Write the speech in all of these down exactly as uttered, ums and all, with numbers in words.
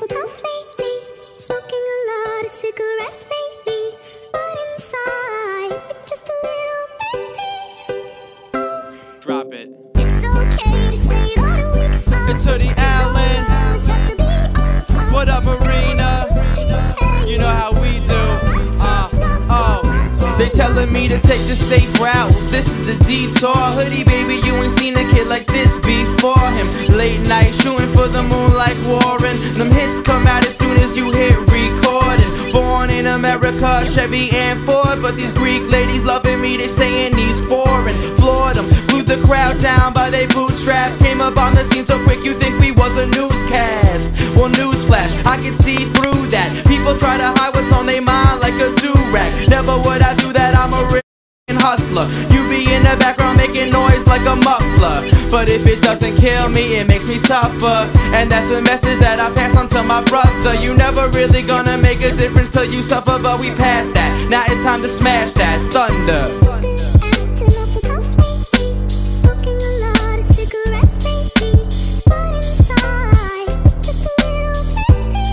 awful tough lately, smoking a lot of cigarettes lately, but inside it's just a little baby. Oh, drop it. it's okay to say you got a weak spot. It's Hoodie Allen. Always have to be on top. What up, Arena? You know how we do. Uh, oh, they telling me to take the safe route. This is the detour. Hoodie, baby, you ain't seen a kid like this before him. Late night shooting for the moon like Warren. Them hits come out as soon as you hit recording. Born in America, Chevy and Ford, but these Greek ladies loving me, they saying he's foreign. Floored them, glued the crowd down by they bootstraps. Came up on the scene so quick you think we was a newscast. Well, newsflash, I can see through that. People try to hide what's on their mind like a do-rag. Never would I do that, I'm a real hustler. You be in the background making noise like a muffler, but if it doesn't kill me, it makes me tougher. And that's the message that I pass on to my brother. You never really gonna make a difference till you suffer, but we passed that. Now it's time to smash that thunder. Acting awful tough lately, smoking a lot of cigarettes lately, but inside just a little baby.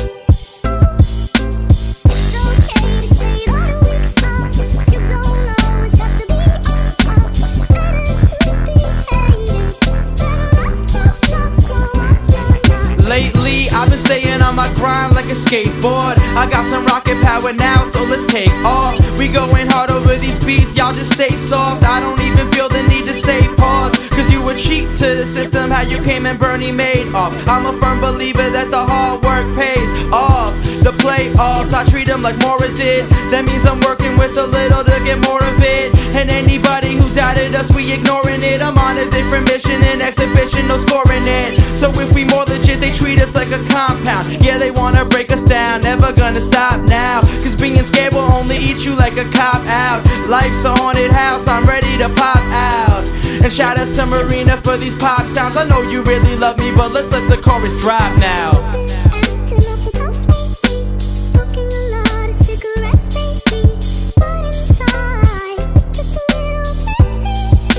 It's okay to say you got a weak spot. You don't always have to be on top. Better to be hated. Better love, love, love, love. Lately, I've been staying on my grind like a skateboard. I got some rocket power now, so let's take off. We going hard over these beats, y'all just stay soft. I don't even feel the need to say pause, cause you were cheap to the system, how you came and Bernie made off. I'm a firm believer that the hard work pays off. The playoffs, I treat them like Mora did. That means I'm working with a little to get more of it. And anybody who doubted us, we ignoring it. I'm on a different mission, an exhibition, no scoring it. So if we more legit, they treat us like a compound. Yeah, they wanna break us down, never gonna stop now, cause being scared will only eat you like a cop out. Life's a haunted house, I'm ready to pop out. And shout outs to Marina for these pop sounds. I know you really love me, but let's let the chorus drop now. Acting awful tough lately, smoking a lot of cigarettes lately, but inside just a little baby.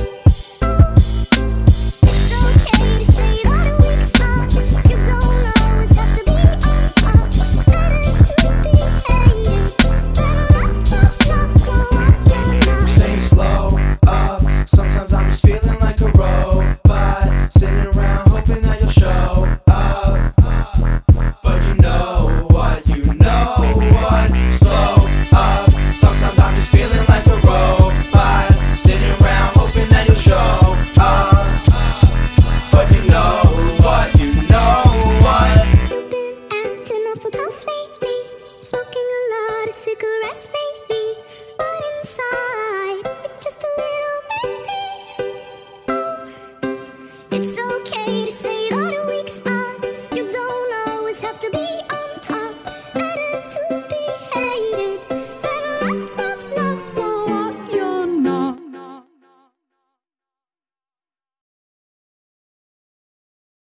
It's okay to say you got a weak spot. You don't always have to be on top. Better to be hated. Better love, love, love, love. Stay slow up, sometimes I'm just feeling like a robot, sitting around hoping that you'll show up. But you know what, you know what, slow up. Sometimes I'm just feeling like a robot, sitting around hoping that you'll show up. But you know what, you know what. You've been acting awful tough lately, smoking a lot of cigarettes lately, but inside